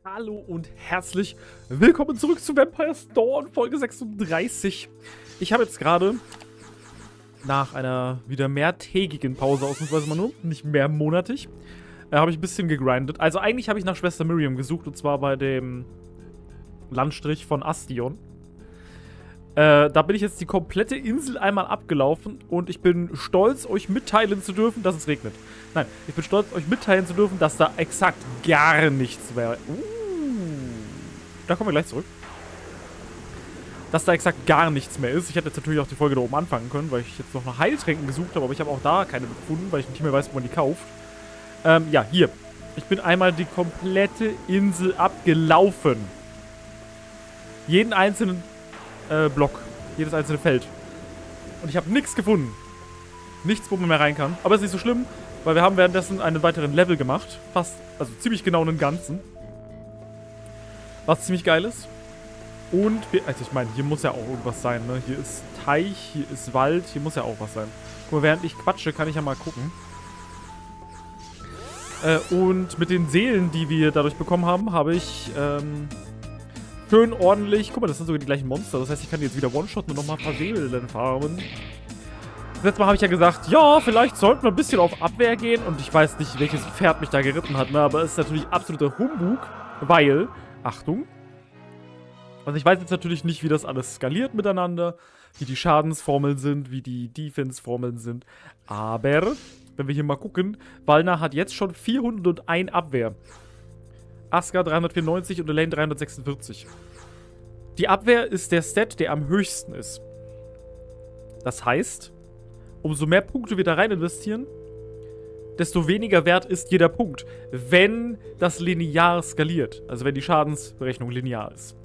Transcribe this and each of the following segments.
Hallo und herzlich willkommen zurück zu Vampire's Dawn, Folge 36. Ich habe jetzt gerade nach einer wieder mehrtägigen Pause, ausnahmsweise mal nur, nicht mehrmonatig, habe ich ein bisschen gegrindet. Also eigentlich habe ich nach Schwester Miriam gesucht, und zwar bei dem Landstrich von Astion. Da bin ich jetzt die komplette Insel einmal abgelaufen und ich bin stolz, euch mitteilen zu dürfen, dass es regnet. Nein, ich bin stolz, euch mitteilen zu dürfen, dass da exakt gar nichts mehr... Da kommen wir gleich zurück. Dass da exakt gar nichts mehr ist. Ich hätte jetzt natürlich auch die Folge da oben anfangen können, weil ich jetzt noch nach Heiltränken gesucht habe, aber ich habe auch da keine gefunden, weil ich nicht mehr weiß, wo man die kauft. Ja, hier. Ich bin einmal die komplette Insel abgelaufen. Jeden einzelnen Block. Jedes einzelne Feld. Und ich habe nichts gefunden. Nichts, wo man mehr rein kann. Aber ist nicht so schlimm, weil wir haben währenddessen einen weiteren Level gemacht. Fast, also ziemlich genau einen ganzen. Was ziemlich geil ist. Und, also ich meine, hier muss ja auch irgendwas sein, ne? Hier ist Teich, hier ist Wald, hier muss ja auch was sein. Guck mal, während ich quatsche, kann ich ja mal gucken. Und mit den Seelen, die wir dadurch bekommen haben, habe ich, schön ordentlich. Guck mal, das sind sogar die gleichen Monster. Das heißt, ich kann die jetzt wieder one-shotten und nochmal ein paar Seelen farmen. Letztes Mal habe ich ja gesagt, ja, vielleicht sollten wir ein bisschen auf Abwehr gehen. Und ich weiß nicht, welches Pferd mich da geritten hat, ne? Aber es ist natürlich absoluter Humbug, weil, Achtung, also ich weiß jetzt natürlich nicht, wie das alles skaliert miteinander, wie die Schadensformeln sind, wie die Defense-Formeln sind. Aber, wenn wir hier mal gucken, Valna hat jetzt schon 401 Abwehr. Aska 394 und Elaine 346. Die Abwehr ist der Stat, der am höchsten ist. Das heißt, umso mehr Punkte wir da rein investieren, desto weniger wert ist jeder Punkt, wenn das linear skaliert. Also wenn die Schadensberechnung linear ist.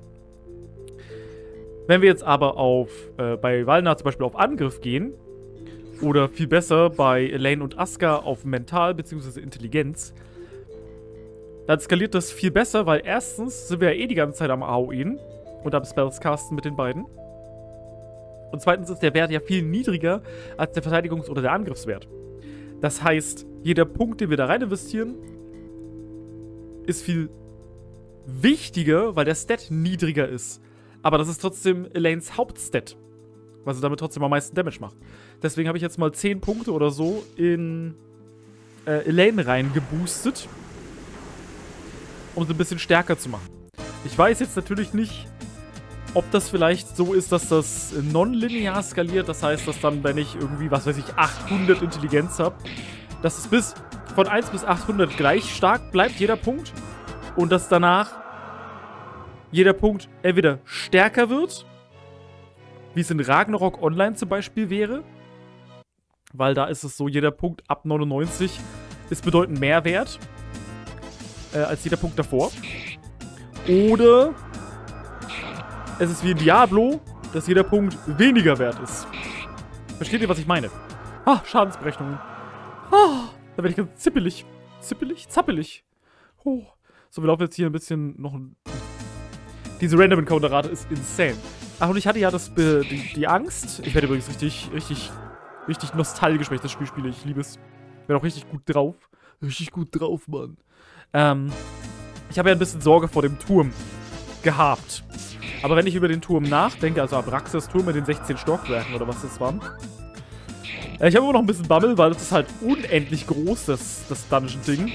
Wenn wir jetzt aber bei Valna zum Beispiel auf Angriff gehen, oder viel besser bei Elaine und Aska auf Mental bzw. Intelligenz, dann skaliert das viel besser, weil erstens sind wir ja eh die ganze Zeit am AOEen und am Spells casten mit den beiden. Und zweitens ist der Wert ja viel niedriger als der Verteidigungs- oder der Angriffswert. Das heißt, jeder Punkt, den wir da rein investieren, ist viel wichtiger, weil der Stat niedriger ist. Aber das ist trotzdem Elaines Hauptstat, weil sie damit trotzdem am meisten Damage macht. Deswegen habe ich jetzt mal 10 Punkte oder so in Elaine reingeboostet, um sie ein bisschen stärker zu machen. Ich weiß jetzt natürlich nicht, ob das vielleicht so ist, dass das non-linear skaliert. Das heißt, dass dann, wenn ich irgendwie, was weiß ich, 800 Intelligenz habe, dass es von 1 bis 800 gleich stark bleibt, jeder Punkt. Und dass danach jeder Punkt entweder stärker wird, wie es in Ragnarok Online zum Beispiel wäre. Weil da ist es so, jeder Punkt ab 99 ist bedeutend mehr wert als jeder Punkt davor. Oder es ist wie in Diablo, dass jeder Punkt weniger wert ist. Versteht ihr, was ich meine? Ah, Schadensberechnungen. Ah, da werde ich ganz zippelig. Zippelig? Zappelig. Oh. So, wir laufen jetzt hier ein bisschen noch... Diese Random Encounter-Rate ist insane. Ach, und ich hatte ja die Angst. Ich werde übrigens richtig nostalgisch, wenn ich das Spiel spiele. Ich liebe es. Ich bin auch richtig gut drauf. Richtig gut drauf, Mann. Ich habe ja ein bisschen Sorge vor dem Turm gehabt. Aber wenn ich über den Turm nachdenke, also Abraxas Turm mit den 16 Stockwerken oder was das waren. Ich habe immer noch ein bisschen Bammel, weil das ist halt unendlich groß, das Dungeon-Ding.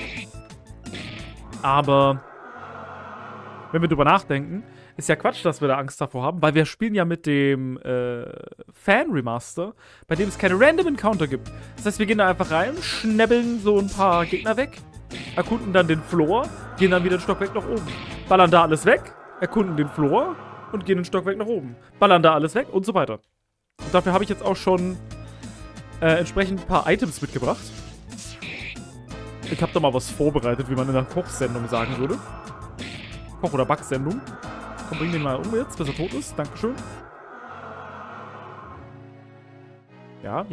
Aber wenn wir drüber nachdenken, ist ja Quatsch, dass wir da Angst davor haben, weil wir spielen ja mit dem Fan-Remaster, bei dem es keine Random Encounter gibt. Das heißt, wir gehen da einfach rein, schnabbeln so ein paar Gegner weg, erkunden dann den Floor, gehen dann wieder ein Stockwerk nach oben. Ballern da alles weg, erkunden den Floor und gehen ein Stockwerk nach oben. Ballern da alles weg und so weiter. Und dafür habe ich jetzt auch schon entsprechend ein paar Items mitgebracht. Ich habe da mal was vorbereitet, wie man in einer Kochsendung sagen würde. Koch- oder Backsendung. Komm, bring den mal um jetzt, bis er tot ist. Dankeschön. Ja.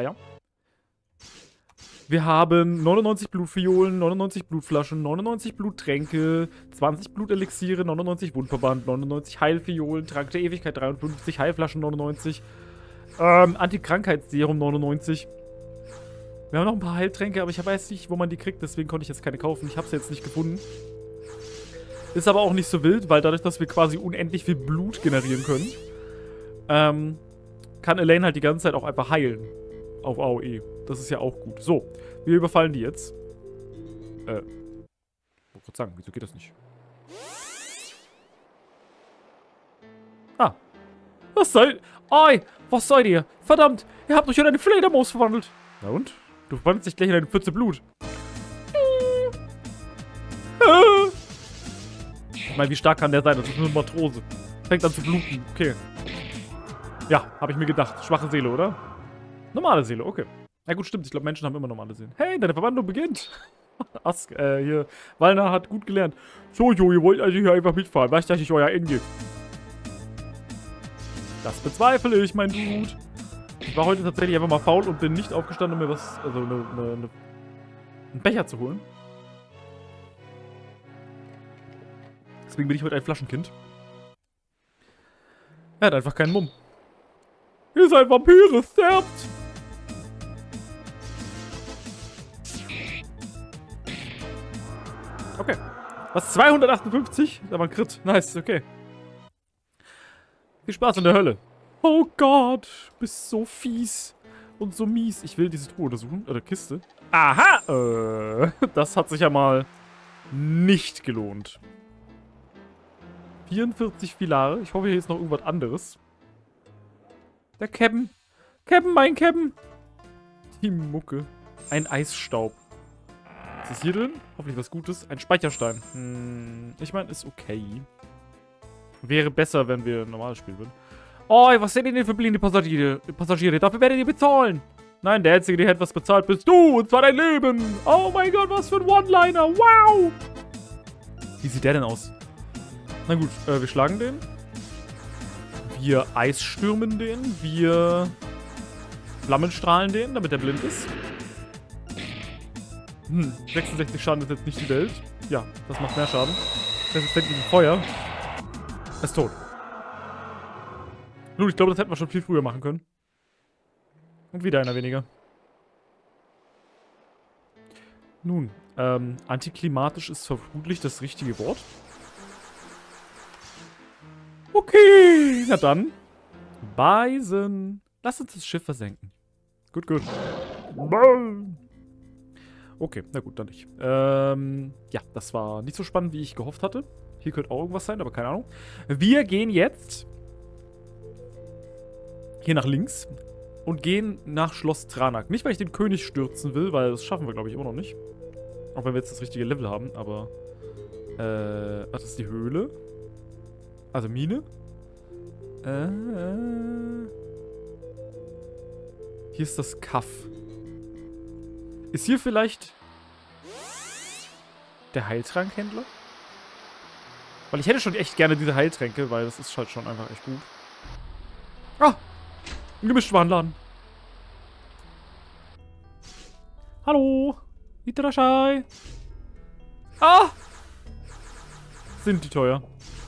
Wir haben 99 Blutviolen, 99 Blutflaschen, 99 Bluttränke, 20 Blutelixiere, 99 Wundverband, 99 Heilviolen, Trank der Ewigkeit 53, Heilflaschen 99, Antikrankheitsserum 99. Wir haben noch ein paar Heiltränke, aber ich weiß nicht, wo man die kriegt, deswegen konnte ich jetzt keine kaufen. Ich habe sie jetzt nicht gefunden. Ist aber auch nicht so wild, weil dadurch, dass wir quasi unendlich viel Blut generieren können, kann Elaine halt die ganze Zeit auch einfach heilen. Auf AOE. Das ist ja auch gut. So, wir überfallen die jetzt. Ich wollte gerade sagen, wieso geht das nicht? Ah. Was soll... Oi, was seid ihr? Verdammt, ihr habt euch in eine Fledermaus verwandelt. Na und? Du verwandelst dich gleich in eine Pfütze Blut. Ich meine, wie stark kann der sein? Das ist nur eine Matrose. Fängt an zu bluten. Okay. Ja, habe ich mir gedacht. Schwache Seele, oder? Normale Seele, okay. Ja gut, stimmt. Ich glaube, Menschen haben immer normale Seelen. Hey, deine Verwandlung beginnt. Hier. Walner hat gut gelernt. So, Jo, ihr wollt also hier einfach mitfahren. Weißt du, dass ich euer Ende? Das bezweifle ich, mein Dude. Ich war heute tatsächlich einfach mal faul und bin nicht aufgestanden, um mir was, also einen Becher zu holen. Deswegen bin ich heute ein Flaschenkind. Er hat einfach keinen Mumm. Ihr seid Vampire, sterbt! Okay. Was? 258? Da war ein Crit. Nice, okay. Viel Spaß in der Hölle. Oh Gott, bist so fies und so mies. Ich will diese Truhe untersuchen, oder Kiste. Aha! Das hat sich ja mal nicht gelohnt. 44 Filare. Ich hoffe, hier ist noch irgendwas anderes. Der Captain. Captain, mein Captain. Die Mucke. Ein Eisstaub. Was ist hier drin? Hoffentlich was Gutes. Ein Speicherstein. Ich meine, ist okay. Wäre besser, wenn wir ein normales Spiel würden. Oh, was sind denn für blinde Passagiere? Dafür werdet ihr bezahlen. Nein, der Einzige, der hätte was bezahlt, bist du. Und zwar dein Leben. Oh mein Gott, was für ein One-Liner. Wow. Wie sieht der denn aus? Na gut, wir schlagen den. Wir eisstürmen den. Wir Flammenstrahlen den, damit er blind ist. 66 Schaden ist jetzt nicht die Welt. Ja, das macht mehr Schaden. Resistent gegen Feuer. Er ist tot. Nun, ich glaube, das hätten wir schon viel früher machen können. Und wieder einer weniger. Nun, antiklimatisch ist vermutlich das richtige Wort. Okay, na dann. Bison. Lass uns das Schiff versenken. Gut, gut. Okay, na gut, dann nicht. Ja, das war nicht so spannend, wie ich gehofft hatte. Hier könnte auch irgendwas sein, aber keine Ahnung. Wir gehen jetzt hier nach links und gehen nach Schloss Tranak. Nicht, weil ich den König stürzen will, weil das schaffen wir, glaube ich, immer noch nicht. Auch wenn wir jetzt das richtige Level haben, aber... das ist die Höhle. Also Mine. Hier ist das Kaff. Ist hier vielleicht der Heiltrankhändler? Weil ich hätte schon echt gerne diese Heiltränke, weil das ist halt schon einfach echt gut. Ah! Ein Gemischtwarenladen. Hallo! Itterashai! Ah! Sind die teuer.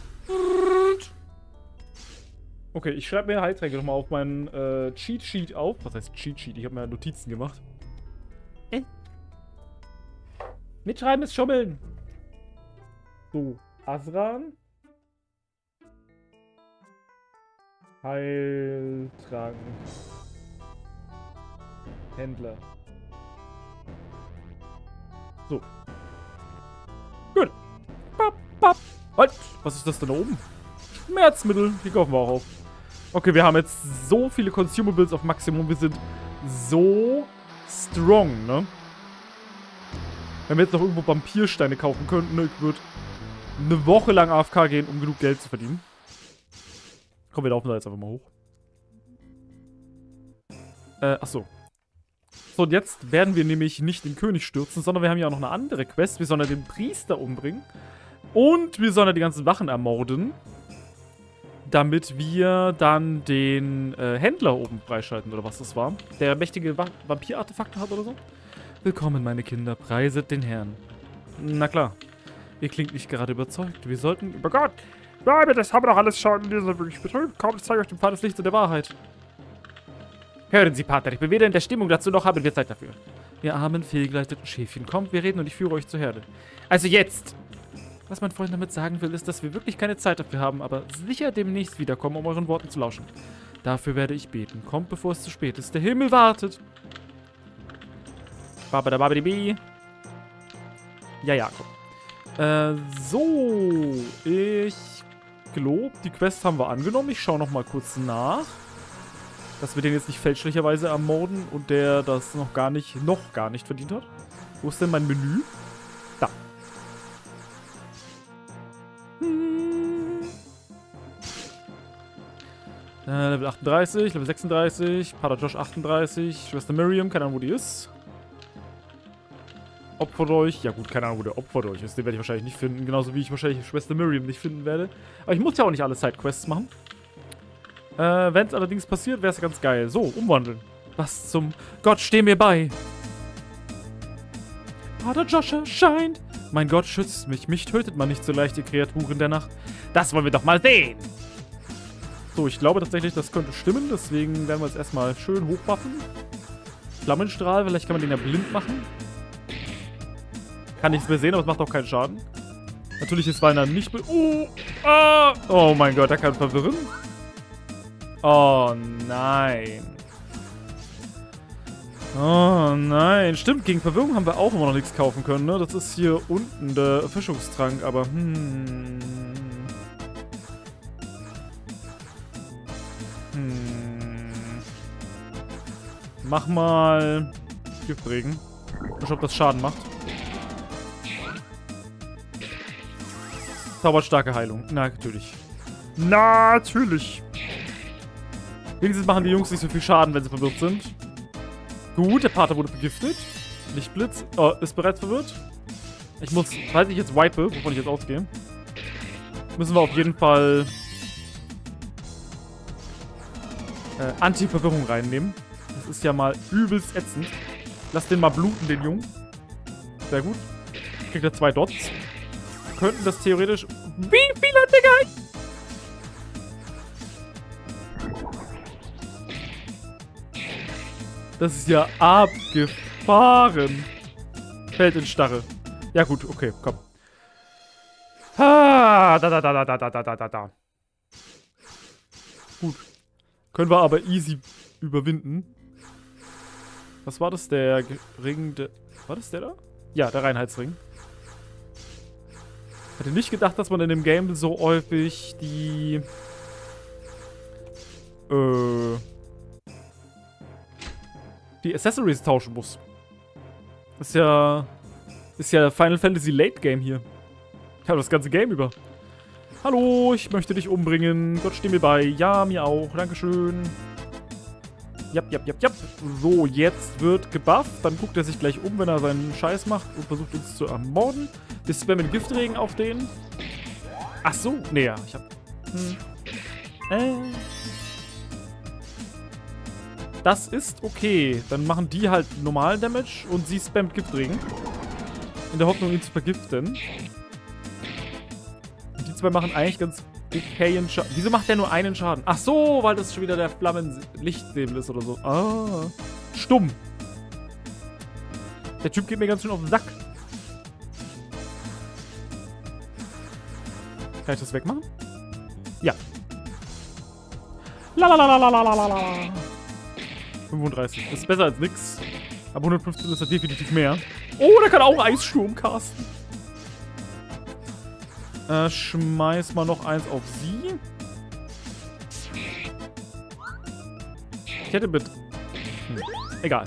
Okay, ich schreibe mir Heiltränke nochmal auf meinen Cheat Sheet auf. Was heißt Cheat Sheet? Ich habe mir Notizen gemacht. Mitschreiben ist Schummeln. So, Azran. Heiltrank. Händler. So. Gut. Bap, bap. Halt. Was ist das denn da oben? Schmerzmittel. Die kaufen wir auch auf. Okay, wir haben jetzt so viele Consumables auf Maximum. Wir sind so strong, ne? Wenn wir jetzt noch irgendwo Vampirsteine kaufen könnten, ne, ich würde eine Woche lang AFK gehen, um genug Geld zu verdienen. Komm, wir laufen da jetzt einfach mal hoch. Achso. So, und jetzt werden wir nämlich nicht den König stürzen, sondern wir haben ja auch noch eine andere Quest. Wir sollen ja den Priester umbringen. Und wir sollen ja die ganzen Wachen ermorden. Damit wir dann den Händler oben freischalten, oder was das war. Der mächtige Vampir-Artefakte hat oder so. Willkommen, meine Kinder. Preiset den Herrn. Na klar. Ihr klingt nicht gerade überzeugt. Wir sollten... Über Gott! Ja, das haben wir doch alles schon. Wir sind wirklich betrübt. Kommt, ich zeige euch den Pfad des Lichts und der Wahrheit. Hören Sie, Pater. Ich bin weder in der Stimmung dazu, noch haben wir Zeit dafür. Ihr armen, fehlgeleiteten Schäfchen. Kommt, wir reden und ich führe euch zur Herde. Also jetzt! Was mein Freund damit sagen will, ist, dass wir wirklich keine Zeit dafür haben, aber sicher demnächst wiederkommen, um euren Worten zu lauschen. Dafür werde ich beten. Kommt, bevor es zu spät ist. Der Himmel wartet. Babadababadibi. Ja, komm. So. Ich glaube, die Quest haben wir angenommen. Ich schaue noch mal kurz nach. Dass wir den jetzt nicht fälschlicherweise ermorden und der das noch gar nicht verdient hat. Wo ist denn mein Menü? Da. Level 38, Level 36, Pater Josh 38, Schwester Miriam, keine Ahnung, wo die ist. Opferdolch, ja gut, keine Ahnung, wo der Opferdolch ist. Den werde ich wahrscheinlich nicht finden, genauso wie ich wahrscheinlich Schwester Miriam nicht finden werde. Aber ich muss ja auch nicht alle Sidequests machen. Wenn es allerdings passiert, wäre es ganz geil. So, umwandeln. Was zum Gott, steh mir bei. Pater Josh erscheint. Mein Gott schützt mich. Mich tötet man nicht so leicht, ihr Kreaturen der Nacht. Das wollen wir doch mal sehen. So, ich glaube tatsächlich, das könnte stimmen. Deswegen werden wir jetzt erstmal schön hochbuffen. Flammenstrahl, vielleicht kann man den ja blind machen. Kann nichts mehr sehen, aber es macht auch keinen Schaden. Natürlich ist Weiner nicht... Oh mein Gott, er kann verwirren. Oh nein. Oh nein. Stimmt, gegen Verwirrung haben wir auch immer noch nichts kaufen können, ne? Das ist hier unten der Erfrischungstrank, aber Mach mal Giftregen. Ich schau, ob das Schaden macht. Zauberstarke Heilung. Na, natürlich. Natürlich. Wenigstens machen die Jungs nicht so viel Schaden, wenn sie verwirrt sind. Gut, der Pater wurde vergiftet. Lichtblitz ist bereits verwirrt. Ich muss, falls ich jetzt wipe, wovon ich jetzt ausgehe, müssen wir auf jeden Fall Anti-Verwirrung reinnehmen. Das ist ja mal übelst ätzend. Lass den mal bluten, den Jungen. Sehr gut. Jetzt kriegt er 2 Dots. Wir könnten das theoretisch... Wie viel hat der Geist? Das ist ja abgefahren. Fällt in Starre. Ja gut, okay, komm. Da. Gut. Können wir aber easy überwinden. Was war das? Der Ring... War das der da? Ja, der Reinheitsring. Hätte nicht gedacht, dass man in dem Game so häufig die... die Accessories tauschen muss. Ist ja Final Fantasy Late Game hier. Ich habe das ganze Game über. Hallo, ich möchte dich umbringen. Gott, steh mir bei. Ja, mir auch. Dankeschön. Jap. So, jetzt wird gebufft. Dann guckt er sich gleich um, wenn er seinen Scheiß macht und versucht uns zu ermorden. Wir spammen Giftregen auf den. Ach so. Nee, ja. Ich hab... Das ist okay. Dann machen die halt normalen Damage und sie spammt Giftregen. In der Hoffnung, ihn zu vergiften. Und die zwei machen eigentlich ganz okayen Schaden. Wieso macht der nur einen Schaden? Ach so, weil das schon wieder der Flammenlichtsäbel ist oder so. Ah. Stumm. Der Typ geht mir ganz schön auf den Sack. Kann ich das wegmachen? Ja. Lalalala. 35. Das ist besser als nix. Aber 115 ist ja definitiv mehr. Oh, der kann auch Eissturm casten. Schmeiß mal noch eins auf sie. Ich hätte mit... Egal.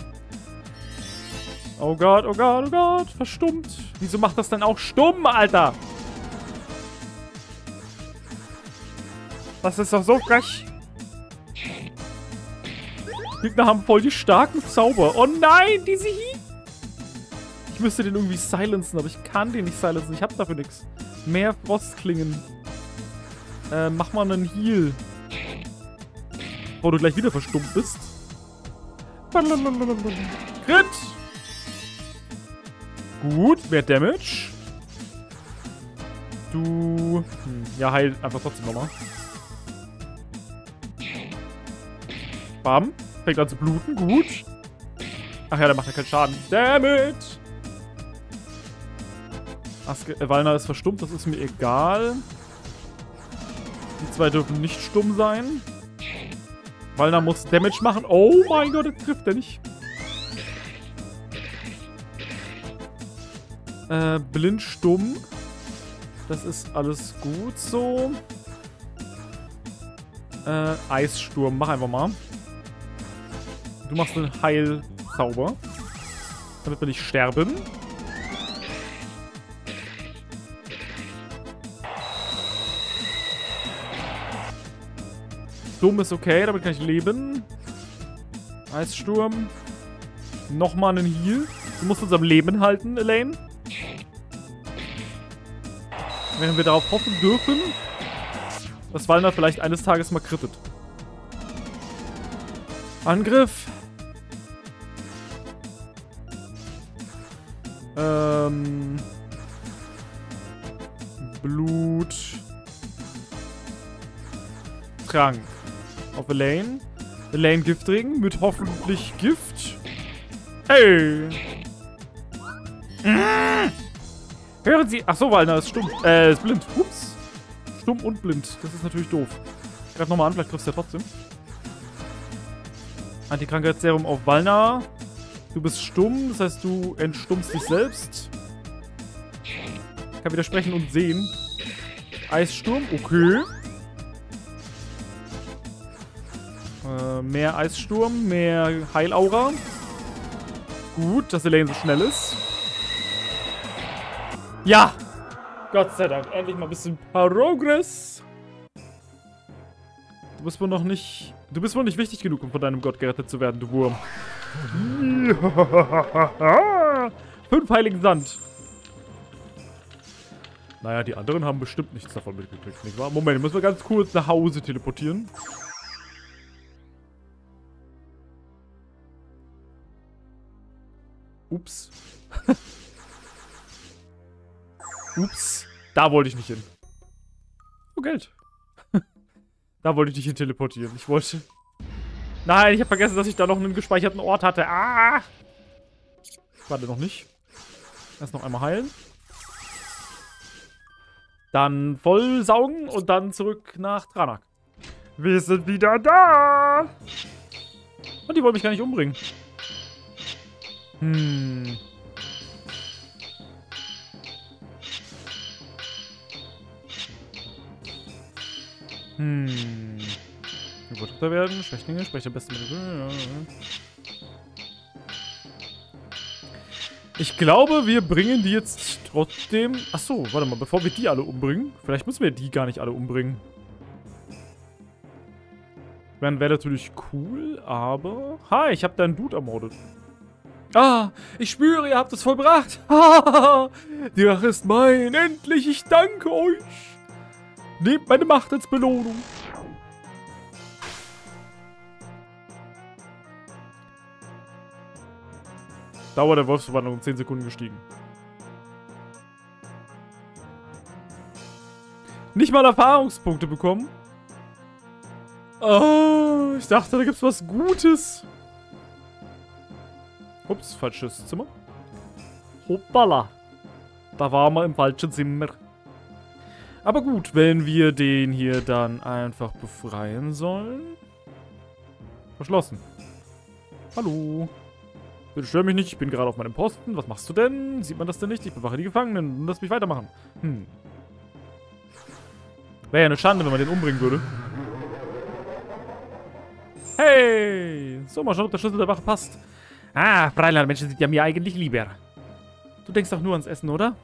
Oh Gott, oh Gott, oh Gott. Verstummt. Wieso macht das denn auch stumm, Alter? Das ist doch so frech. Gegner haben voll die starken Zauber. Oh nein, diese Heat. Ich müsste den irgendwie silencen, aber ich kann den nicht silencen. Ich hab dafür nichts. Mehr Frostklingen. Mach mal einen Heal. Bevor du gleich wieder verstummt bist. Crit. Gut, mehr Damage. Du... Ja, heil einfach trotzdem nochmal. Bam. Fängt an zu bluten. Gut. Ach ja, der macht ja keinen Schaden. Damn it. Walna ist verstummt, das ist mir egal. Die zwei dürfen nicht stumm sein. Walna muss Damage machen. Oh mein Gott, jetzt trifft er nicht. Blind stumm. Das ist alles gut so. Eissturm, mach einfach mal. Du machst einen Heilzauber. Damit wir nicht sterben. Sturm ist okay, damit kann ich leben. Eissturm. Nochmal einen Heal. Du musst uns am Leben halten, Elaine. Wenn wir darauf hoffen dürfen, dass Walna vielleicht eines Tages mal crittet. Angriff. Blut. Trank. Auf Elaine. Elaine Giftring mit hoffentlich Gift. Hey! Hören Sie... Achso, Walna ist stumm. Ist blind. Ups. Stumm und blind. Das ist natürlich doof. Greif nochmal an, vielleicht triffst du ja trotzdem. Antikrankheitsserum auf Walna. Du bist stumm, das heißt, du entstummst dich selbst. Ich kann widersprechen und sehen. Eissturm, okay. Mehr Eissturm, mehr Heilaura. Gut, dass Elaine so schnell ist. Ja! Gott sei Dank, endlich mal ein bisschen Progress. Du bist wohl noch nicht... Du bist wohl nicht wichtig genug, um von deinem Gott gerettet zu werden, du Wurm. 5 heiligen Sand. Naja, die anderen haben bestimmt nichts davon mitgekriegt, nicht wahr? Moment, müssen wir ganz kurz nach Hause teleportieren. Ups. Ups. Da wollte ich nicht hin. Oh, Geld. Da wollte ich nicht hin teleportieren. Ich wollte... Nein, ich habe vergessen, dass ich da noch einen gespeicherten Ort hatte. Ah! Warte, noch nicht. Erst noch einmal heilen. Dann voll saugen und dann zurück nach Dranak. Wir sind wieder da! Und die wollen mich gar nicht umbringen. Überdrückter werden, Schwächlinge, spreche am besten mit dem... Ich glaube, wir bringen die jetzt trotzdem... Achso, warte mal, bevor wir die alle umbringen. Vielleicht müssen wir die gar nicht alle umbringen. Wäre natürlich cool, aber... Hi, ich habe da einen Dude ermordet. Ah, ich spüre, ihr habt es vollbracht. Die Rache ist mein. Endlich, ich danke euch. Nehmt meine Macht als Belohnung. Dauer der Wolfsverwandlung um 10 Sekunden gestiegen. Nicht mal Erfahrungspunkte bekommen. Oh, ich dachte, da gibt's was Gutes. Ups, falsches Zimmer. Hoppala. Da waren wir im falschen Zimmer. Aber gut, wenn wir den hier dann einfach befreien sollen. Verschlossen. Hallo. Bitte stör mich nicht, ich bin gerade auf meinem Posten. Was machst du denn? Sieht man das denn nicht? Ich bewache die Gefangenen und lass mich weitermachen. Wäre ja eine Schande, wenn man den umbringen würde. Hey! So, mal schauen, ob der Schlüssel der Wache passt. Ah, Freilandmenschen sind ja mir eigentlich lieber. Du denkst doch nur ans Essen, oder?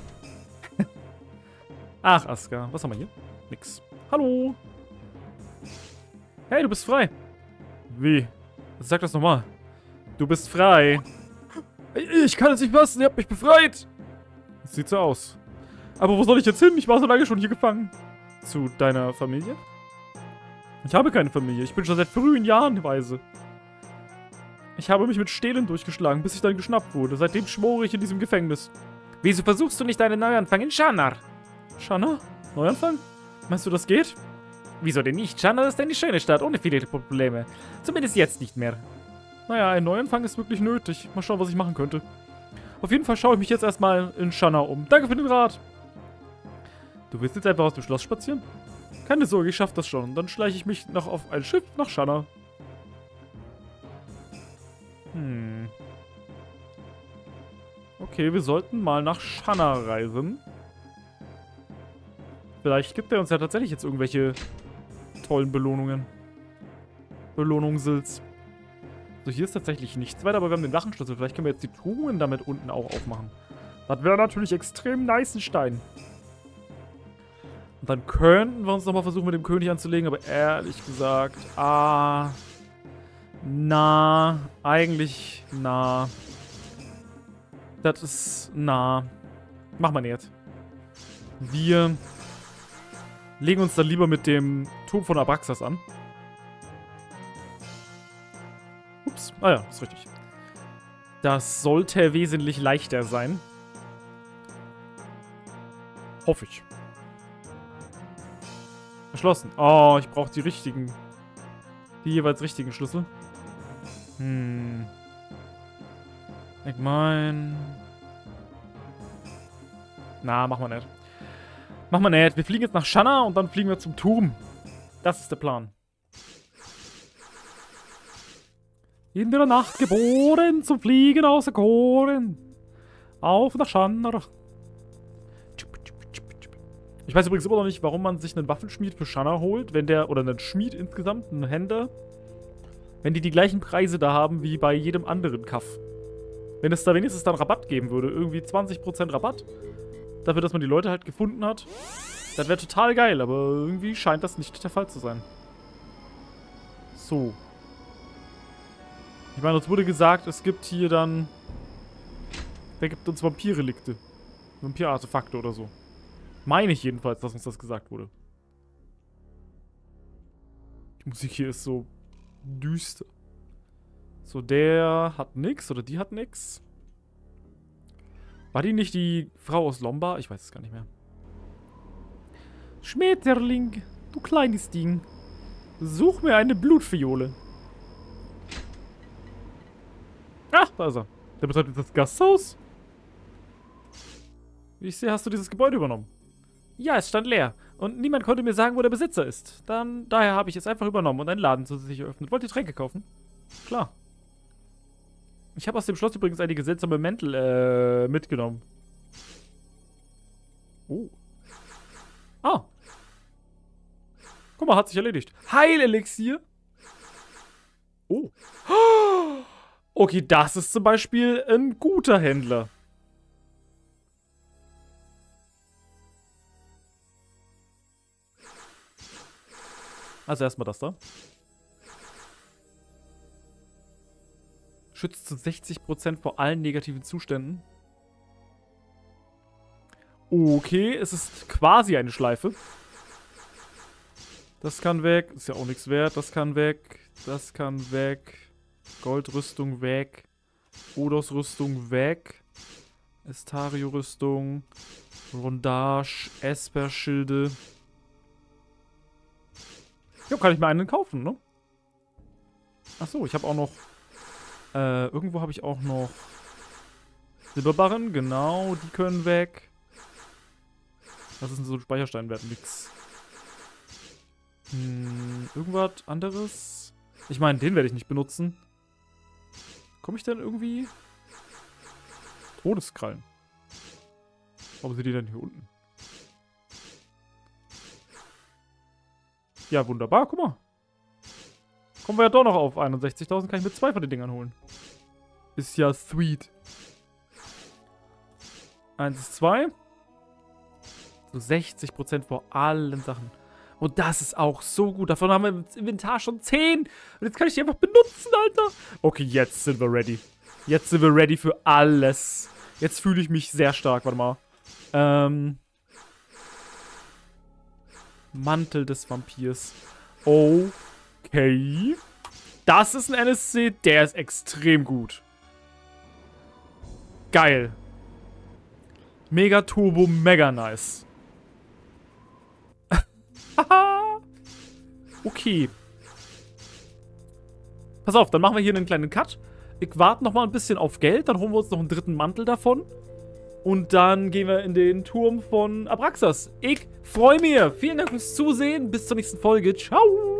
Ach, Aska. Was haben wir hier? Nix. Hallo. Hey, du bist frei. Wie? Sag das nochmal. Du bist frei. Ich kann es nicht fassen. Ihr habt mich befreit. Das sieht so aus. Aber wo soll ich jetzt hin? Ich war so lange schon hier gefangen. Zu deiner Familie? Ich habe keine Familie. Ich bin schon seit frühen Jahren Waise. Ich habe mich mit Stehlen durchgeschlagen, bis ich dann geschnappt wurde. Seitdem schmore ich in diesem Gefängnis. Wieso versuchst du nicht einen Neuanfang in Shannar? Shannar? Neuanfang? Meinst du, das geht? Wieso denn nicht? Shannar ist eine schöne Stadt, ohne viele Probleme. Zumindest jetzt nicht mehr. Naja, ein Neuanfang ist wirklich nötig. Mal schauen, was ich machen könnte. Auf jeden Fall schaue ich mich jetzt erstmal in Shanna um. Danke für den Rat. Du willst jetzt einfach aus dem Schloss spazieren? Keine Sorge, ich schaff das schon. Dann schleiche ich mich noch auf ein Schiff nach Shanna. Okay, wir sollten mal nach Shanna reisen. Vielleicht gibt er uns ja tatsächlich jetzt irgendwelche tollen Belohnungen. Belohnungsels. So, hier ist tatsächlich nichts weiter, aber wir haben den Wachenschlüssel. Vielleicht können wir jetzt die Truhen damit unten auch aufmachen. Das wäre natürlich extrem nice, ein Stein. Und dann könnten wir uns nochmal versuchen, mit dem König anzulegen, aber ehrlich gesagt, eigentlich, das ist, Machen wir nicht. Wir legen uns dann lieber mit dem Turm von Abraxas an. Ups, ja, ist richtig. Das sollte wesentlich leichter sein. Hoffe ich. Verschlossen. Oh, ich brauche die richtigen. Die jeweils richtigen Schlüssel. Ich mein... machen wir nicht. Machen wir nicht. Wir fliegen jetzt nach Shanna und dann fliegen wir zum Turm. Das ist der Plan. In der Nacht geboren, zum Fliegen außer Koren. Auf nach Shanna. Ich weiß übrigens immer noch nicht, warum man sich einen Waffenschmied für Shanna holt, wenn der, oder einen Schmied insgesamt, einen Händler, wenn die gleichen Preise da haben wie bei jedem anderen Kaff. Wenn es da wenigstens dann Rabatt geben würde, irgendwie 20% Rabatt, dafür, dass man die Leute halt gefunden hat, das wäre total geil, aber irgendwie scheint das nicht der Fall zu sein. So. Ich meine, uns wurde gesagt, es gibt hier dann... Wer gibt uns Vampirrelikte? Vampirartefakte oder so. Meine ich jedenfalls, dass uns das gesagt wurde. Die Musik hier ist so düster. So, der hat nix oder die hat nix. War die nicht die Frau aus Lombard? Ich weiß es gar nicht mehr. Schmetterling, du kleines Ding. Such mir eine Blutfiole. Ach, da ist er. Der betreibt das Gasthaus. Wie ich sehe, hast du dieses Gebäude übernommen. Ja, es stand leer. Und niemand konnte mir sagen, wo der Besitzer ist. Daher habe ich es einfach übernommen und einen Laden zusätzlich eröffnet. Wollt ihr Tränke kaufen? Klar. Ich habe aus dem Schloss übrigens einige seltsame Mäntel mitgenommen. Oh. Ah. Guck mal, hat sich erledigt. Heilelixier. Oh. Okay, das ist zum Beispiel ein guter Händler. Also erstmal das da. Schützt zu 60% vor allen negativen Zuständen. Okay, es ist quasi eine Schleife. Das kann weg. Ist ja auch nichts wert. Das kann weg. Das kann weg. Goldrüstung weg. Odos-Rüstung weg. Estario-Rüstung. Rondage. Esper-Schilde. Ja, kann ich mir einen kaufen, ne? Achso, ich habe auch noch... irgendwo habe ich auch noch... Silberbarren, genau, die können weg. Was ist denn so ein Speichersteinwert? Nix. Irgendwas anderes? Ich meine, den werde ich nicht benutzen. Komme ich denn irgendwie... Todeskrallen. Warum sind die denn hier unten? Ja, wunderbar, guck mal. Kommen wir ja doch noch auf 61.000, kann ich mir 2 von den Dingern holen. Ist ja sweet. 1 ist 2. So 60% vor allen Sachen. Und das ist auch so gut. Davon haben wir im Inventar schon 10. Und jetzt kann ich die einfach benutzen, Alter. Okay, jetzt sind wir ready. Jetzt sind wir ready für alles. Jetzt fühle ich mich sehr stark. Warte mal. Mantel des Vampirs. Okay. Das ist ein NSC. Der ist extrem gut. Geil. Mega Turbo, mega nice. Okay. Pass auf, dann machen wir hier einen kleinen Cut. Ich warte noch mal ein bisschen auf Geld, dann holen wir uns noch einen dritten Mantel davon. Und dann gehen wir in den Turm von Abraxas. Ich freue mich. Vielen Dank fürs Zusehen. Bis zur nächsten Folge. Ciao.